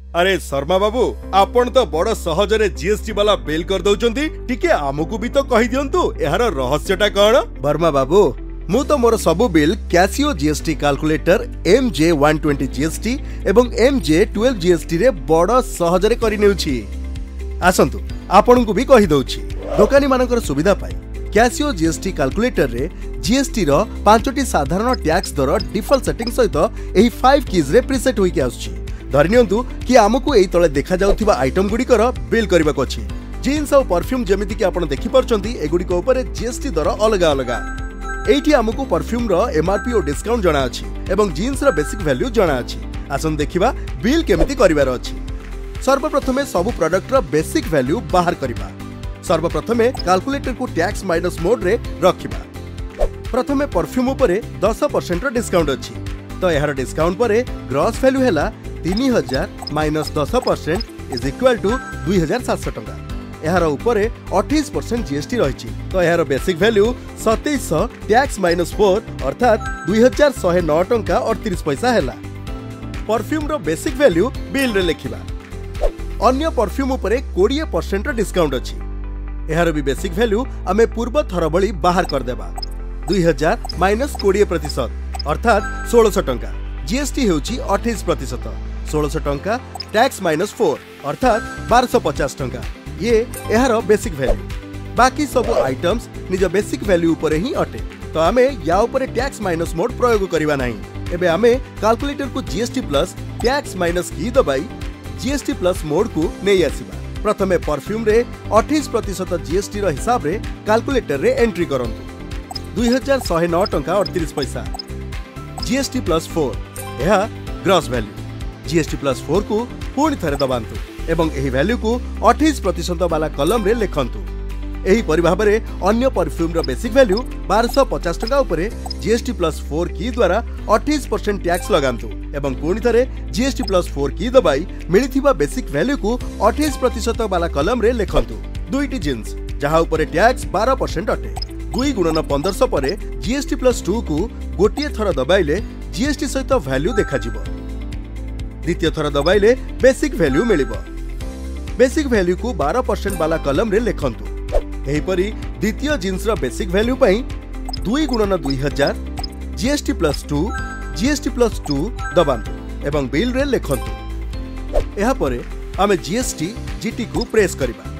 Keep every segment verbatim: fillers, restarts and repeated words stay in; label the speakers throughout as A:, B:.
A: अरे शर्मा बाबू आपण तो बड़ सहजरे जीएसटी वाला बिल कर दउचंती टिके आमको भी तो कहि दियंतु एहार रहस्यटा कोन।
B: वर्मा बाबू मु तो मोर सबु bill Casio G S T Calculator M J one twenty G S T एवं M J twelve G S T रे बड़ सहजरे करि नेउछि। आसंतु आपनकु भी कहि दउछि दोकानी मानकर सुविधा पाई Casio G S T Calculator रे G S T रो पांचटी साधारण टैक्स दर डिफॉल्ट सेटिंग सहित एही फाइव कीज रे प्रीसेट होई के आछी। धरनियंतु कि आमको एही तळे देखा जाउथिबा आइटम गुडीकर बिल करबा को अछि। जीन्स और परफ्यूम जेमिति कि आपण देखि परचंती एगुडी को ऊपर जीएसटी दर अलगा अलगा। एठी आमको परफ्यूम रो M R P और डिस्काउंट जणा अछि एवं जीन्स रो बेसिक वैल्यू जणा अछि। आसन देखिबा बिल केमिति करिवार अछि। सर्वप्रथमे सब प्रोडक्ट रो बेसिक वैल्यू बाहर करिबा। सर्वप्रथमे कैलकुलेटर को टैक्स माइनस मोड रे रखिबा। प्रथमे परफ्यूम ऊपर दस परसेंट रो डिस्काउंट अछि तो एहार डिस्काउंट परे ग्रॉस वैल्यू हैला तीन हजार माइनस दस परसेंट इज इक्वल टू दुई हजार सात सौ टंका। एहार ऊपर अट्ठाईस परसेंट जीएसटी रही तो एहार बेसिक वैल्यू सतैश सौ टैक्स माइनस फोर अर्थात दुई हजार शहे नौ टंका अड़तीस पैसा हैला। परफ्यूम रो बेसिक वैल्यू बिल रे लिखिबा। अन्य परफ्यूम ऊपर बीस परसेंट रो डिस्काउंट अछि। एहार भी बेसिक वैल्यू आमे पूर्व थर बळी बाहर कर देबा। दुई हजार माइनस बीस प्रतिशत अर्थात सोलह सौ टंका। जीएसटी हेउची अट्ठाईस प्रतिशत सोलह सौ टंका टैक्स माइनस फोर अर्थात बारह सौ पचास टंका। ये एहार बेसिक वैल्यू। बाकी सब आइटम्स निज बेसिक वैल्यू ऊपर ही अटे तो आमे या ऊपर टैक्स माइनस मोड प्रयोग करिवा नाही। एबे आमे कैलकुलेटर को जीएसटी प्लस टैक्स माइनस की दबाई जीएसटी प्लस मोड को नै आसीबा। प्रथमे परफ्यूम रे अट्ठाईस प्रतिशत जीएसटी रो हिसाब रे कैलकुलेटर रे एंट्री करंतु दुई हजार शहे नौ टंका अड़तीस पैसा। जीएसटी प्लस फोर यह gross value. GST plus four को पुणी थरे दबांतु एवं एही वैल्यू को अट्ठाईस प्रतिशत वाला कलम रे लिखंतु। एही परि भाबरे अन्य परफ्यूम रो बेसिक वैल्यू बारह सौ पचास टका ऊपर जीएसटी प्लस फोर की द्वारा अट्ठाईस परसेंट टैक्स लगांतु एवं पुणी थरे जीएसटी प्लस फोर की दबाई मिलिथिबा बेसिक वैल्यू को अट्ठाईस प्रतिशत वाला कलम रे लिखंतु। दुईटी जींस जहा ऊपर टैक्स बारह परसेंट अटे दुई गुणन पंद्रह सौ पर जीएसटी प्लस टू को गोटे थर दबाइले जीएसटी सहित वैल्यू देखा जिवो। द्वितीय थर दबाइले बेसिक वैल्यू मिलिबो। बेसिक वैल्यू को बारह परसेंट वाला कलम रे लिखंतु। एही परी द्वितीय जींस रो बेसिक वैल्यू पई दुई गुणन दुई हजार GST plus two GST plus two दबांतु एवं बिल रे लिखंतु। एहा परे आमे जीएसटी जीटी को प्रेस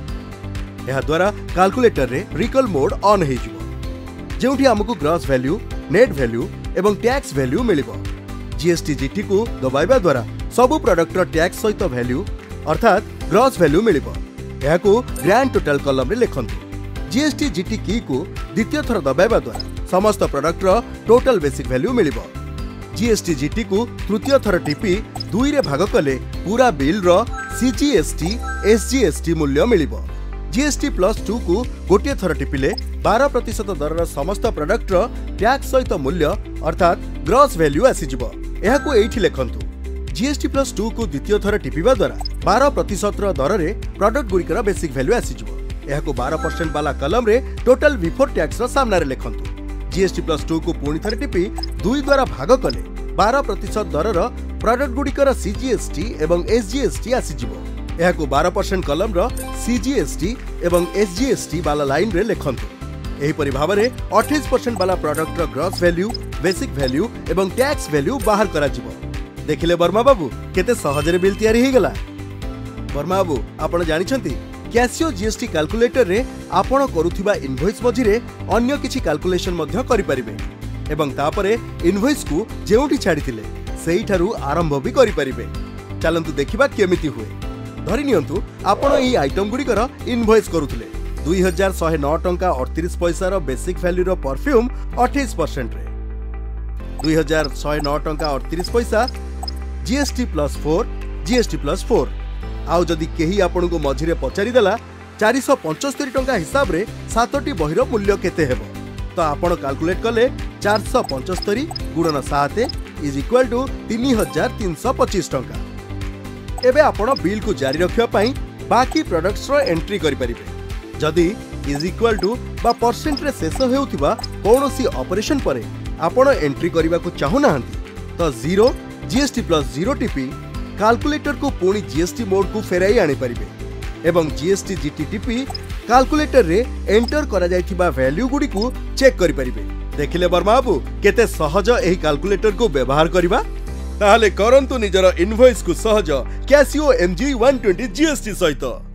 B: करिबा। एहा द्वारा कैलकुलेटर रे रिकॉल मोड ऑन हे जिवो जेउठी हमकु ग्रॉस वैल्यू नेट वैल्यू एवं टैक्स वैल्यू मिलिबो। जीएसटी जीटी को दबाइबा द्वारा सबु प्रोडक्ट रो टैक्स सहित वैल्यू अर्थात ग्रॉस वैल्यू मिलिबो। एहा को ग्रैंड टोटल कॉलम रे लिखंतु। जीएसटी जीटी की को द्वितीय थर दबाइबा द्वारा समस्त प्रोडक्ट रो टोटल बेसिक वैल्यू मिलिबो। जीएसटी जीटी को तृतीय थर टिपी दुई रे भाग कले पूरा बिल रो सीजीएसटी एसजीएसटी मूल्य मिलिबो। जीएसटी प्लस टू को गोटे थर टिपिले बारह प्रतिशत दर समस्त प्रोडक्ट रो टैक्स सहित मूल्य अर्थात ग्रॉस वैल्यू आसी जिवो। एहा को एठी लिखंतु। जीएसटी प्लस टू को द्वितीय थर टिपिबा द्वारा बारह प्रतिशत दर रे प्रोडक्ट गुड़िकर बेसिक वैल्यू आसी जिवो। एहा को बारह परसेंट वाला कलम रे टोटल बिफोर टैक्स रो सामना रे लिखंतु। जीएसटी प्लस टू को पुणी थर टिपी दुई द्वारा भाग कले बारह प्रतिशत दर रो प्रोडक्ट गुड़िकर सीजीएसटी एवं एसजीएसटी आसी जिवो। एहा को बारह परसेंट कलम रो सीजीएसटी एवं एसजीएसटी वाला लाइन रे लिखंतु। एही परि भाबरे अट्ठाईस परसेंट वाला प्रोडक्ट रो ग्रॉस वैल्यू बेसिक वैल्यू एवं टैक्स वैल्यू बाहर करा जिवो। देखिले वर्मा बाबू केते सहजरे बिल तयारी हे गेला। वर्मा बाबू आपण जानि छथि Casio G S T Calculator रे आपण करूथिबा इनवॉइस मझिरे अन्य किछि कैलकुलेशन मध्य करि परिबे एवं तापरे इनवॉइस को जेउठी छाडिथिले सेही थारु आरंभ भी करि परिबे। चलंतु देखिबा केमिति हुए। धरि नियंतु आपण एही आइटम गुडीकर इनवॉइस करूथिले दुई हजार शहे नौ टंका अड़तीस पैसा रो बेसिक वैल्यू रो परफ्यूम अट्ठाईस परसेंट रे दुई हजार शहे नौ टंका अड़तीस पैसा GST plus four GST plus four आउ जदि केही आपन को मझिरे पचारि देला चार सौ पचहत्तर टंका हिसाब रे सातटी बहिरो मूल्य केते हेबो तो आपण कैलकुलेट कले चार सौ पचहत्तर गुणन सात इज इक्वल टू तीन हजार तीन सौ पच्चीस टंका। एबे आपण बिल को जारी रखिया पई बाकी प्रोडक्ट्स रो एंट्री करि परिबे। जदि इज इक्वल टू बा परसेंट रे शेष हेउथिबा कोनोसी ऑपरेशन परे आपण एंट्री करबा को चाहू नाहंती तो zero GST plus zero TP calculator को पुणी जीएसटी मोड को फेराई आनी परिबे एवं जीएसटी जीटी टीपी कैलकुलेटर रे एंटर करा जायथिबा वैल्यू गुडी को चेक करि परिबे। देखिले वर्मा बाबू केते सहज एही कैलकुलेटर को व्यवहार करिबा।
A: ताहले करंतु निजर इनवॉइस को सहज Casio M J one twenty G S T सहित।